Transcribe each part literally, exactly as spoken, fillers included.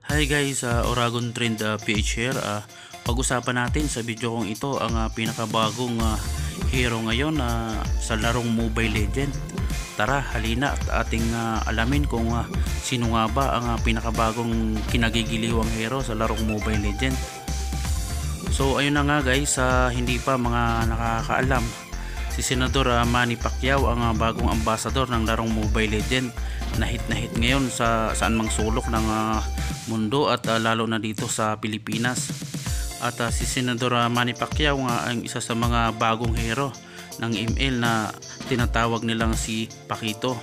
Hi guys, uh, Oragon Trend uh, P H here. Uh, pag-usapan natin sa video kong ito ang uh, pinakabagong uh, hero ngayon uh, sa larong Mobile Legend. Tara, halina at ating uh, alamin kung uh, sino nga ba ang uh, pinakabagong kinagigiliwang hero sa larong Mobile Legend. So ayun na nga guys, uh, hindi pa mga nakakaalam, si Senador uh, Manny Pacquiao ang uh, bagong ambasador ng larong Mobile Legend na hit na hit ngayon sa saan mang sulok ng uh, mundo at uh, lalo na dito sa Pilipinas. At uh, si Senador uh, Manny Pacquiao nga ang isa sa mga bagong hero ng M L na tinatawag nilang si Paquito.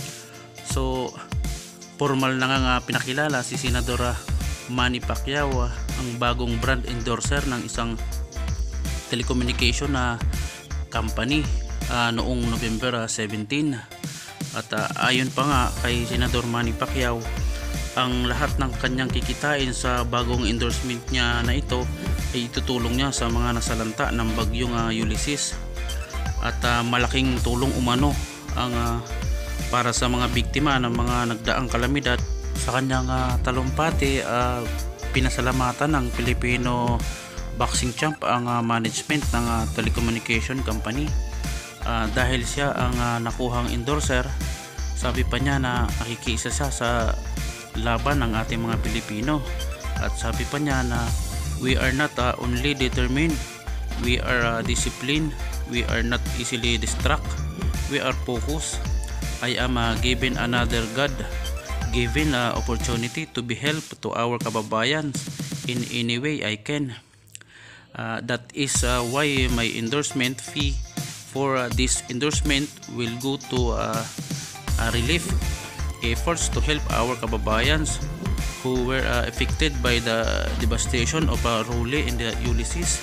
So formal na nga, nga pinakilala si Senador uh, Manny Pacquiao uh, ang bagong brand endorser ng isang telecommunication na company uh, noong November uh, seventeen. At uh, ayon pa nga kay Senador Manny Pacquiao, ang lahat ng kanyang kikitain sa bagong endorsement niya na ito ay itutulong niya sa mga nasalanta ng bagyong uh, Ulysses. At uh, malaking tulong umano ang uh, para sa mga biktima ng mga nagdaang kalamidad. Sa kanyang uh, talumpati, uh, pinasalamatan ng Filipino boxing champ ang uh, management ng uh, telecommunication company. Uh, dahil siya ang uh, nakuhang endorser. Sabi pa niya na nakikiisa siya sa laban ng ating mga Pilipino, at sabi pa niya na we are not uh, only determined, we are uh, disciplined, we are not easily distracted, we are focused. I am uh, given another God given uh, opportunity to be help to our kababayan in any way I can. Uh, that is uh, why my endorsement fee for uh, this endorsement will go to uh, uh, relief efforts to help our kababayans who were uh, affected by the devastation of uh, Role in the Ulysses.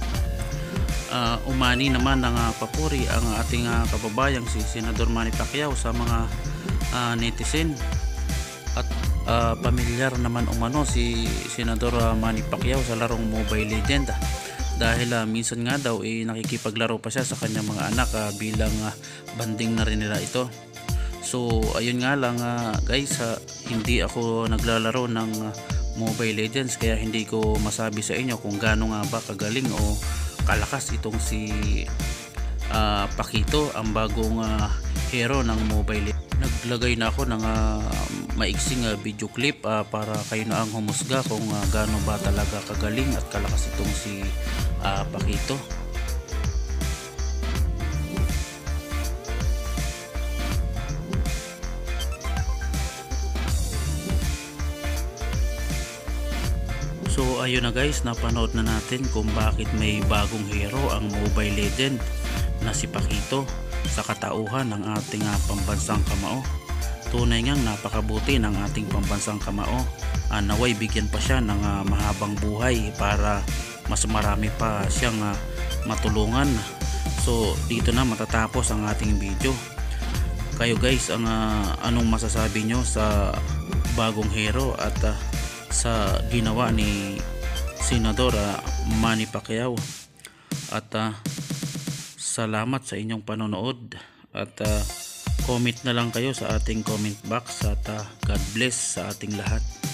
Uh, umani naman ng uh, papuri ang ating uh, kababayang si Senador Manny Pacquiao sa mga uh, netizen, at uh, pamilyar naman umano si Senador uh, Manny Pacquiao sa larong Mobile Legend. Dahil uh, minsan nga daw eh, nakikipaglaro pa siya sa kanyang mga anak uh, bilang uh, banding na rin nila ito. So ayun nga lang uh, guys, uh, hindi ako naglalaro ng uh, Mobile Legends, kaya hindi ko masabi sa inyo kung gaano nga ba kagaling o kalakas itong si uh, Paquito, ang bagong uh, hero ng Mobile Legends. Naglagay na ako ng uh, maiksing uh, video clip uh, para kayo na ang humusga kung uh, gaano ba talaga kagaling at kalakas itong si uh, Paquito. So ayun na guys, napanood na natin kung bakit may bagong hero ang Mobile Legend na si Paquito sa katauhan ng ating uh, pambansang kamao. Tunay ngang napakabuti ng ating pambansang kamao. Uh, naway bigyan pa siya ng uh, mahabang buhay para mas marami pa siyang uh, matulungan. So dito na matatapos ang ating video. Kayo guys, ang uh, anong masasabi nyo sa bagong hero at uh, sa ginawa ni Senador uh, Manny Pacquiao? At uh, salamat sa inyong panonood, at uh, comment na lang kayo sa ating comment box, at uh, God bless sa ating lahat.